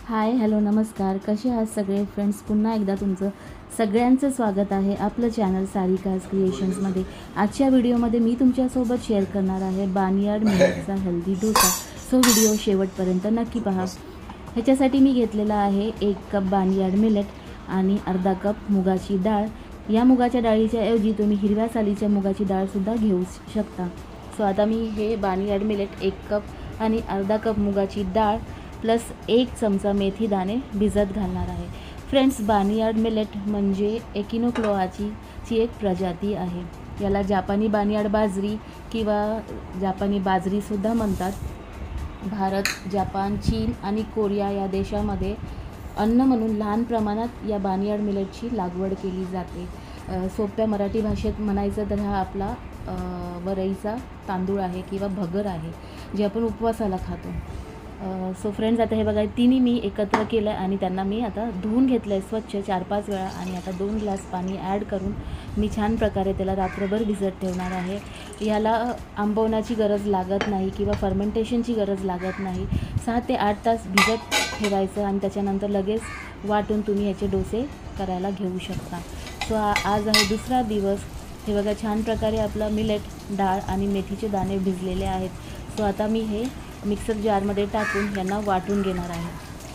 Hi hello नमस्कार, कसे आहात सगळे फ्रेंड्स? पुन्हा एकदा तुमचं सगळ्यांचं स्वागत आहे आपलं चॅनल सारिकाज क्रिएशन्समध्ये। आजच्या व्हिडिओमध्ये मी तुमच्यासोबत शेअर करणार आहे बानियाड मिलेटचा हेल्दी डोसा। सो व्हिडिओ शेवटपर्यंत नक्की पहा। ह्याच्यासाठी मी घेतलेला आहे 1 कप बानियाड मिलेट आणि अर्धा कप मुगाची डाळ। या मुगाच्या डाळीच्या ऐवजी तुम्ही हिरव्या सालीच्या मुगाची डाळसुद्धा घेऊ शकता। सो आता मी हे बानियाड मिलेट 1 कप आणि अर्धा कप मुगाची डाळ प्लस 1 चमचा मेथी दाणे भिजत घालणार आहे। फ्रेंड्स, बानियाड मिलेट म्हणजे एकिनोक्लोआची एक प्रजाती आहे। याला जापानी बानियाड बाजरी किंवा जापानी बाजरीसुद्धा म्हणतात। भारत, जपान, चीन आणि कोरिया या देशामध्ये अन्न म्हणून लहान प्रमाणात या बानियाड मिलेटची लागवड केली जाते। सोप्या मराठी भाषेत म्हणायचं तर हा आपला वरईचा तांदूळ आहे किंवा भगर आहे, जे आपण उपवासाला खातो। सो फ्रेंड्स, आता हे बघा तिन्ही मी एकत्र केलं आणि त्यांना मी आता धुवून घेतलं आहे स्वच्छ 4-5 वेळा आणि आता 2 ग्लास पाणी ॲड करून मी छान प्रकारे त्याला रात्रभर भिजत ठेवणार आहे। याला आंबवण्याची गरज लागत नाही किंवा फर्मेंटेशनची गरज लागत नाही। 6 ते 8 तास भिजत ठेवायचं आणि त्याच्यानंतर लगेच वाटून तुम्ही ह्याचे डोसे करायला घेऊ शकता। सो आज आहे दुसरा दिवस। हे बघा छान प्रकारे आपलं मिलेट, डाळ आणि मेथीचे दाणे भिजलेले आहेत। सो आता मी हे मिक्सर जारमध्ये टाकून यांना वाटून घेणार आहे।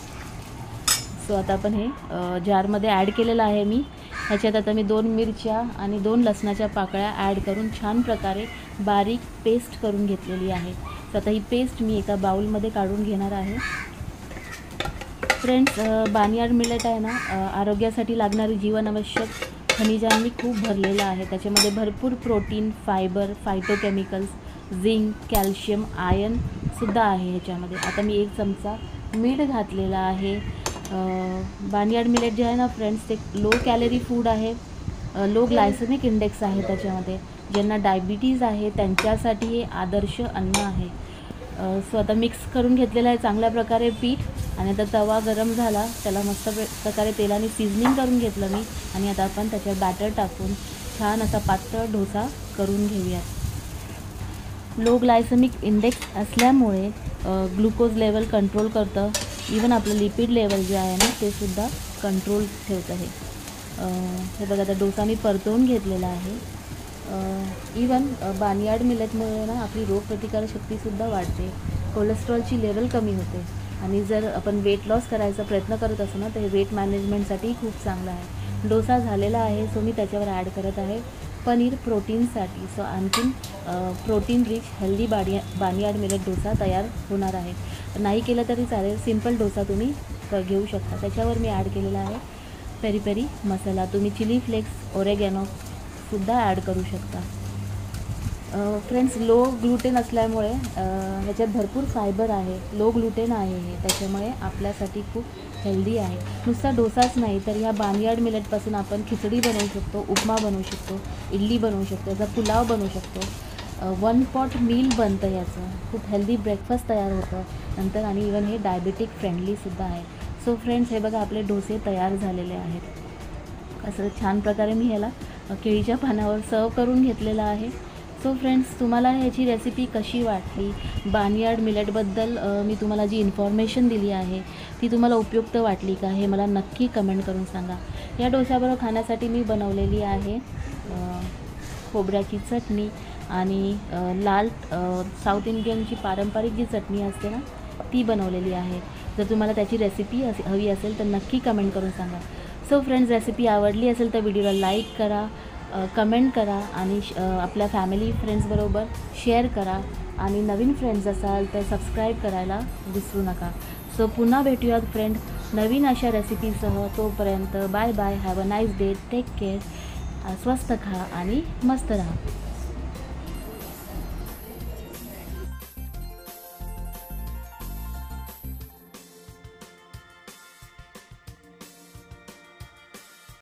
सो आता आपण हे जारमध्ये ॲड केलेलं आहे मी। ह्याच्यात आता मी 2 मिरच्या आणि 2 लसणाच्या पाकळ्या ॲड करून छान प्रकारे बारीक पेस्ट करून घेतलेली आहे। तर आता ही पेस्ट मी एका बाउलमध्ये काढून घेणार आहे। फ्रेंड्स, बानियाड मिलेट आहे ना, आरोग्यासाठी लागणारी जीवनावश्यक खनिजांनी खूप भरलेलं आहे। त्याच्यामध्ये भरपूर protein, fibre, phytochemicals, zinc, calcium, iron सुद्धा आहे ह्याच्यामध्ये। आता मी 1 चमचा मीठ घातलेला आहे। बानियाड मिलेट जे आहे ना फ्रेंड्स, ते लो कॅलरी फूड आहे, लो ग्लायसेमिक इंडेक्स आहे त्याच्यामध्ये। ज्यांना डायबिटीज आहे त्यांच्यासाठी हे आदर्श अन्न आहे। सो आता मिक्स करून घेतलेलं आहे चांगल्या प्रकारे पीठ आणि आता तवा गरम झाला, त्याला मस्त प्रकारे तेलाने सिझनिंग करून घेतलं मी आणि आता आपण त्याच्यात बॅटर टाकून छान असा पातळ डोसा करून घेऊयात। लो ग्लायसेमिक इंडेक्स असल्यामुळे ग्लुकोज लेवल कंट्रोल करतं। इवन आपलं लिपिड लेवल जे आहे ना ते सुद्धा कंट्रोल ठेवतं हे बघा, आता डोसा मी परतवून घेतलेला आहे। इवन बानियाड मिलेटमुळे ना आपली रोगप्रतिकारशक्तीसुद्धा वाढते, कोलेस्ट्रॉलची लेवल कमी होते आणि जर आपण वेट लॉस करायचा प्रयत्न करत असू ना तर हे वेट मॅनेजमेंटसाठी खूप चांगलं आहे। डोसा झालेला आहे, सो मी त्याच्यावर ॲड करत आहे पनीर प्रोटीनसाठी। सो आणखीन protein rich healthy barnyard millet dosa तयार होणार आहे। नाही केलं तरी चालेल, सिंपल डोसा तुम्ही घेऊ शकता। त्याच्यावर मी ॲड केलेला आहे पेरी पेरी मसाला। तुम्ही चिली फ्लेक्स, ओरेगॅनोसुद्धा ॲड करू शकता। फ्रेंड्स, लो ग्लुटेन असल्यामुळे ह्याच्यात भरपूर फायबर आहे, लो ग्लुटेन आहे हे, त्याच्यामुळे आपल्यासाठी खूप हेल्दी आहे। नुसता डोसाच नाही तर ह्या बानियाड मिलेटपासून आपण खिचडी बनवू शकतो, उपमा बनवू शकतो, इडली बनवू शकतो, याचा पुलाव बनवू शकतो। 1 पॉट मील बनतं याचं, खूप हेल्दी ब्रेकफास्ट तयार होतं नंतर आणि इवन हे डायबेटिक फ्रेंडलीसुद्धा आहे। सो फ्रेंड्स, हे बघा आपले डोसे तयार झालेले आहेत। असं छान प्रकारे मी ह्याला केळीच्या पानावर सर्व करून घेतलेलं आहे। सो फ्रेंड्स, तुम्हाला ह्याची रेसिपी कशी वाटली? बानियाड मिलेटबद्दल मी तुम्हाला जी इन्फॉर्मेशन दिली आहे ती तुम्हाला उपयुक्त वाटली का? हे मला नक्की कमेंट करून सांगा। या डोस्याबरोबर खाण्यासाठी मी बनवलेली आहे खोबऱ्याची चटणी आणि लाल साऊथ इंडियनची पारंपरिक जी चटणी असते ना ती बनवलेली आहे। जर तुम्हाला त्याची रेसिपी हवी असेल तर नक्की कमेंट करून सांगा। सो फ्रेंड्स, रेसिपी आवडली असेल तर व्हिडिओला लाईक करा, कमेंट करा आणि आपल्या फॅमिली फ्रेंड्सबरोबर शेअर करा आणि नवीन फ्रेंड्स असाल तर सबस्क्राईब करायला विसरू नका। सो पुन्हा भेटूयात फ्रेंड नवीन अशा रेसिपीसह। तोपर्यंत bye bye, have a nice day, take care, स्वस्थ खा आणि मस्त राहा।